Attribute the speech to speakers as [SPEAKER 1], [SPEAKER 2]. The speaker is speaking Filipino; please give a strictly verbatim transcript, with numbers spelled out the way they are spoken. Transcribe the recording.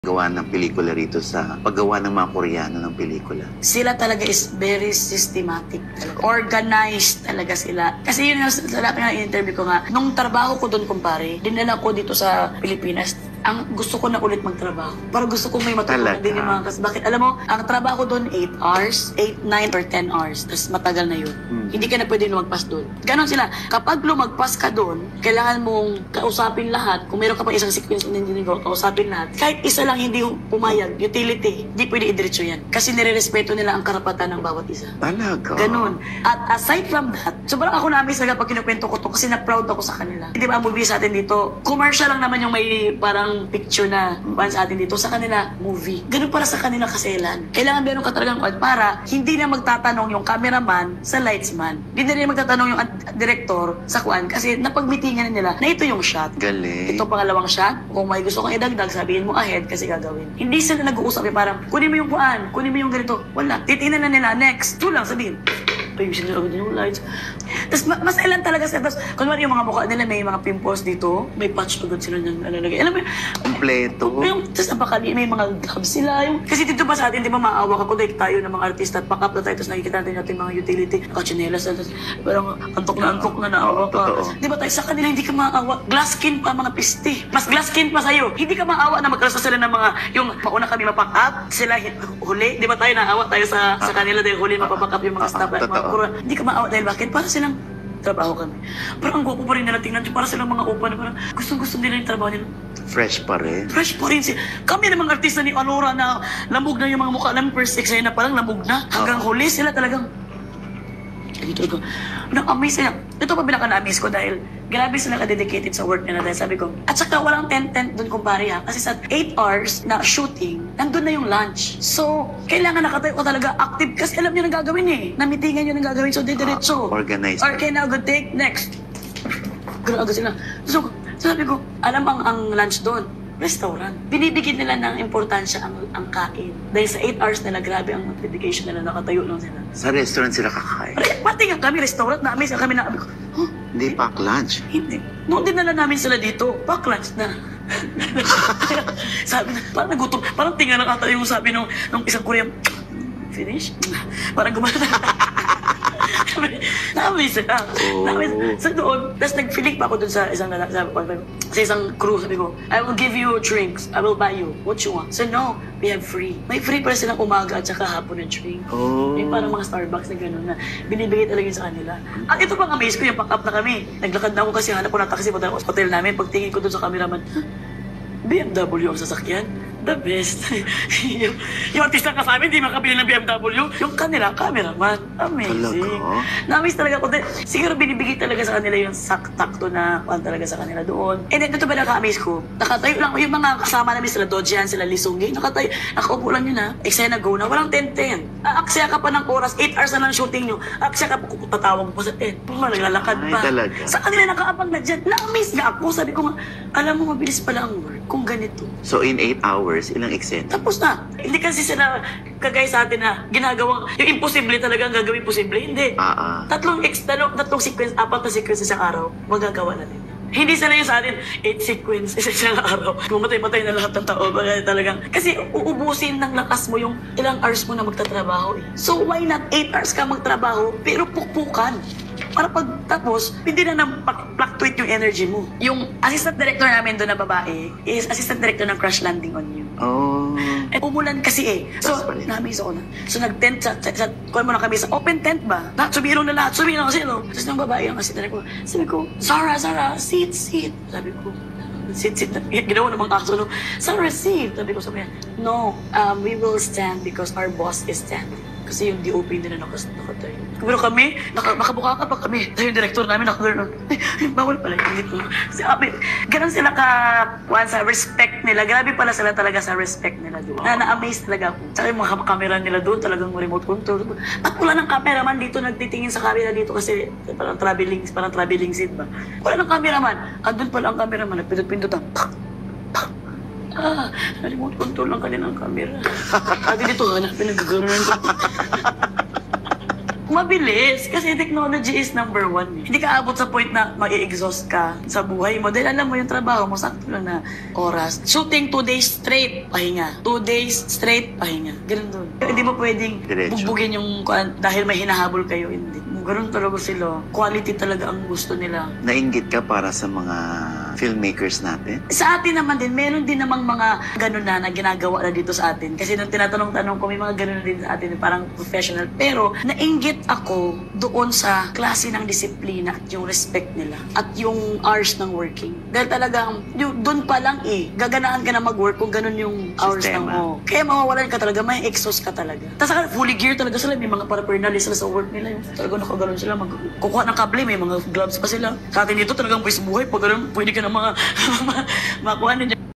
[SPEAKER 1] gawa ng pelikula rito sa paggawa ng mga Koreano ng pelikula?
[SPEAKER 2] Sila talaga is very systematic. Talaga. Organized talaga sila. Kasi yun yung sa lahat ng interview ko nga, nung trabaho ko doon, kumpare, dinala ko dito sa Pilipinas, ang gusto ko na ulit magtrabaho. Para gusto ko may matutunan din yung mga kas. Bakit? Alam mo, ang trabaho doon eight hours, eight, nine, or ten hours. Tapos matagal na yun. Hmm. Hindi ka na pwede lumagpas doon. Ganon sila. Kapag lumagpas ka doon, kailangan mong kausapin lahat. Kung meron ka pa isang sequence na hindi nagawa, kausapin lahat. Kahit isa lang hindi pumayag, utility, hindi pwede idiretso yan. Kasi nire-respeto nila ang karapatan ng bawat isa.
[SPEAKER 1] Talaga?
[SPEAKER 2] Ganon. At aside from that, sobrang ako namin sa pag kinukwento ko to kasi na-proud ako sa kanila. Hindi ba ang movie sa atin dito, commercial lang naman yung may parang picture na pan sa atin dito. Sa kanila, movie. Ganun para sa kanila kaselan. Kailangan meron ka talagang para hindi na magtatanong yung cameraman sa lightsman. Hindi na rin magtatanong yung director sa kuan kasi napagmitingan na nila na ito yung shot.
[SPEAKER 1] Galing.
[SPEAKER 2] Ito pangalawang shot. Kung may gusto kang idagdag, sabihin mo ahead kasi gagawin. Hindi sila nag-uusap eh, parang kunin mo yung kuan, kunin mo yung ganito. Wala. Titingnan na nila. Next. Ito lang sabihin. Ayusin nila agad yung lights. Tapos mas ilan talaga sila. Tapos kunwari yung mga mukha nila may mga pimples dito. May patch agad sila ng ano lagay. Alam mo
[SPEAKER 1] kompleto.
[SPEAKER 2] Yung, tapos napakali, may mga gloves sila. Yung, kasi dito pa sa atin, di ba maawa ka kung tayo ng mga artista at pack up na tayo. Tapos nakikita natin natin mga utility. Nakachinelas. Tapos parang antok na antok na naawa ka. Di ba tayo sa kanila hindi ka maawa. Glass skin pa mga piste. Mas glass skin pa sa'yo. Hindi ka maawa na magkaroon sila ng mga yung mauna kami mapack up. Sila huli. Di ba tayo naawa tayo sa sa kanila dahil huli mapapack up yung mga staff. Hindi ka maawa dahil bakit? Para silang trabaho kami. Parang ang gwapo pa rin nila tingnan. Para silang mga upa na parang gustong-gusto nila yung trabaho nila.
[SPEAKER 1] Fresh pa rin.
[SPEAKER 2] Fresh pa rin siya. Kami na mga artista ni Alora na lamog na yung mga mukha namin first exam na parang lamog na. Hanggang uh -huh. huli sila talagang hindi talaga. Na-amaze sila. Ito pa pinaka-na-amaze ko dahil grabe sila ka-dedicated sa work nila dahil sabi ko. At saka walang tent-tent doon kumpare ha. Kasi sa eight hours na shooting, nandun na yung lunch. So, kailangan nakatayo ko talaga active kasi alam nyo nang gagawin eh. Namitingan nyo nang gagawin. So, didiretso.
[SPEAKER 1] Uh, organized.
[SPEAKER 2] Okay, now good take. Next. Ganun agad sila. So, sabi ko, alam ang, ang lunch doon. Restaurant. Binibigyan nila ng importansya ang, ang kain. Dahil sa eight hours nila, grabe ang dedication nila, nakatayo lang sila.
[SPEAKER 1] Sa restaurant sila kakain?
[SPEAKER 2] Pati nga kami, restaurant namin, sa kami na kami ko, huh?
[SPEAKER 1] Hindi, pack lunch.
[SPEAKER 2] Hindi. Noong dinala namin sila dito, pack lunch na. Sabi na, parang nagutom, parang tinga lang ata yung sabi nung, nung isang Korean, finish? Parang gumana na. Na-amaze sila. Na-amaze. So doon, tapos nag-feeling pa ako doon sa isang lalaki, sa isang crew, sabi ko, I will give you drinks, I will buy you, what you want? So no, we have free. May free para silang umaga at saka hapon ng drink.
[SPEAKER 1] Oh.
[SPEAKER 2] May parang mga Starbucks na gano'n na binibigay talaga yun sa kanila. At ito pang amaze ko, yung pack-up na kami. Naglakad na ako kasi hanap ko na taxi, punta ako sa hotel namin. Pagtingin ko doon sa cameraman, B M W ang sasakyan? The best. yung, yung artista ka sa amin, hindi makabili ng B M W. Yung kanila, cameraman. Amazing. Na-amaze talaga ako. Siguro binibigay talaga sa kanila yung sak-takto na kwan talaga sa kanila doon. And then, ito ba naka-amaze ko? Nakatayo lang. Yung mga kasama namin sila, Dojian, sila Lisunggi, nakatayo. Nakaupo lang yun ha. Eksena go na. Walang ten ten. Aksaya ka pa ng oras. eight hours na lang shooting nyo. Aksaya ka pa tatawag mo pa sa ten. Puma, naglalakad pa.
[SPEAKER 1] Ay,
[SPEAKER 2] sa kanila nakaabang na dyan. Na-amaze nga ako. Sabi ko nga, alam mo, mabilis pala ang work kung ganito.
[SPEAKER 1] So, in eight hours, ilang eksena?
[SPEAKER 2] Tapos na. Hindi kasi sila kagaya sa atin na ginagawang, yung imposible talaga ang gagawin posible. Hindi.
[SPEAKER 1] Ah, ah.
[SPEAKER 2] Tatlong, ex, tatlong, tatlong sequence, apat na sequence sa araw, magagawa natin. Hindi sana yung sa atin, eight sequence sa isang araw. Mamatay-matay na lahat ng tao. Talagang, kasi uubusin ng lakas mo yung ilang hours mo na magtatrabaho eh. So why not eight hours ka magtrabaho, pero pukpukan? Para pagtapos, hindi na na-fluctuate yung energy mo. Yung assistant director namin doon na babae is assistant director ng Crash Landing on You.
[SPEAKER 1] Oh.
[SPEAKER 2] Eh, umulan kasi eh. So, na-amaze ako na. So, nag-tent sa, sa, sa kuha mo na kami sa open tent ba? Lahat, sumilong na lahat, sumilong kasi, no? Tapos ng babae yung assistant director. Sabi ko, Zara, Zara, sit, sit. Sabi ko, sit, sit. Ginawa namang aso, no? Zara, sit. Sabi ko sa kanya, no, um, we will stand because our boss is standing. Kasi yung D O P nila nakas nakatayo. Pero kami, naka, makabuka ka pa kami. Tayo yung director namin, nakagano'n. Ay, bawal pala yung dito. Kasi amin, ganun sila ka, one, sa respect nila. Grabe pala sila talaga sa respect nila doon. Na na-amaze talaga ako. Saka yung mga camera nila doon, talagang remote control. At wala ng cameraman dito, nagtitingin sa camera dito kasi parang traveling, parang traveling seat ba. Wala ng cameraman. Andun pala ang cameraman, nagpindot-pindot ang pak, pak. Ah, remote control lang kanilang camera. Ate dito, hanapin, nagagano'n ko. Mabilis. Kasi technology is number one. Eh. Hindi ka abot sa point na mag-i-exhaust ka sa buhay mo. Dahil alam mo yung trabaho mo, sakto lang na oras. Shooting two days straight, pahinga. Two days straight, pahinga. Ganun doon. Hindi mo pwedeng
[SPEAKER 1] Diretso.
[SPEAKER 2] bugbugin yung kuan dahil may hinahabol kayo. Hindi. Ganun talaga sila. Quality talaga ang gusto nila.
[SPEAKER 1] Nainggit ka para sa mga filmmakers natin?
[SPEAKER 2] Sa atin naman din, meron din namang mga ganun na na ginagawa na dito sa atin. Kasi nung tinatanong-tanong ko, may mga ganun na din sa atin, parang professional. Pero, nainggit ako doon sa klase ng disiplina at yung respect nila. At yung hours ng working. Dahil talagang, yung, doon pa lang eh, gaganaan ka na mag-work kung ganun yung hours ng
[SPEAKER 1] Sistema.
[SPEAKER 2] mo. Kaya mawawalan ka talaga, may exhaust ka talaga. Tapos saka, fully gear talaga sila, may mga paraphernalia sila sa work nila. Yung talaga nakaganon sila, magkukuha ng kable, may mga gloves pa sila. Sa atin dito talagang buwis buhay, pag ganun, pwede ka na mga makuha ninyo.